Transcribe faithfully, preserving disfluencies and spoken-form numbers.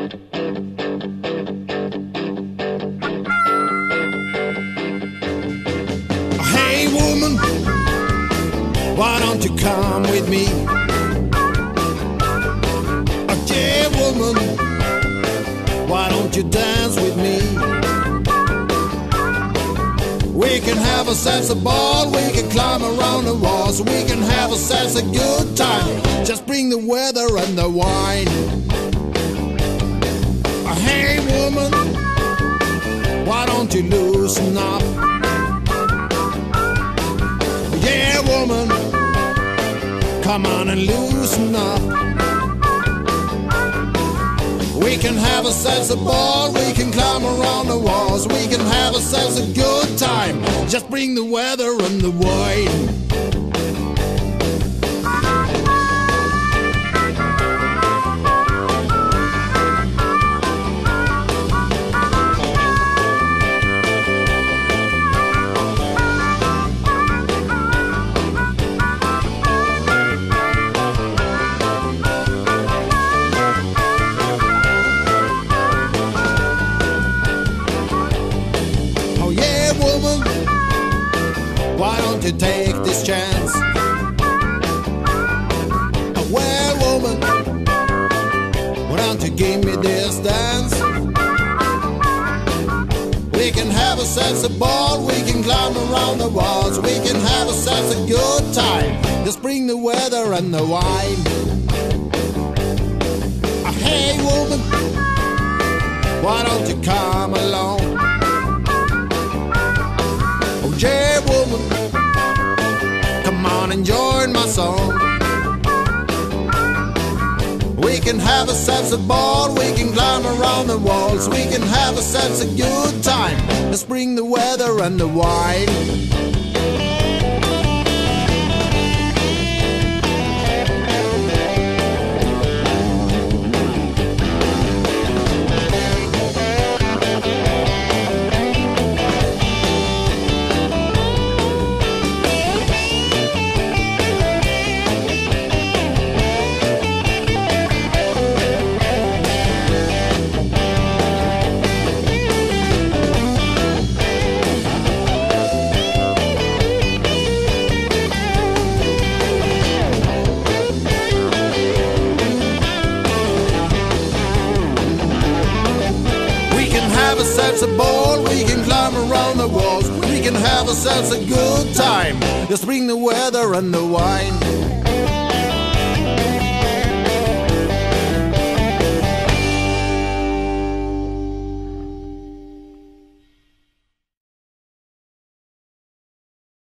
Hey woman, why don't you come with me? Oh yeah woman, why don't you dance with me? We can have ourselves a ball, we can climb around the walls, we can have ourselves a good time. Just bring the weather and the wine. Oh, hey woman, why don't you loosen up? Yeah woman, come on and loosen up. We can have ourselves a ball, we can climb around the walls, we can have ourselves a good time. Just bring the weather and the wine. Why don't you take this chance? Oh, well, woman, why don't you give me this dance? We can have ourselves a ball, we can climb around the walls, we can have ourselves a good time. Just bring the weather and the wine. Oh, hey, woman, why don't you come along? Oh, yeah, woman, come on and join my song. We can have ourselves a ball, we can climb around the walls, we can have ourselves a good time. Let's bring the weather and the wine. Have ourselves a ball, we can climb around the walls, we can have ourselves a good time. Just bring the weather and the wine.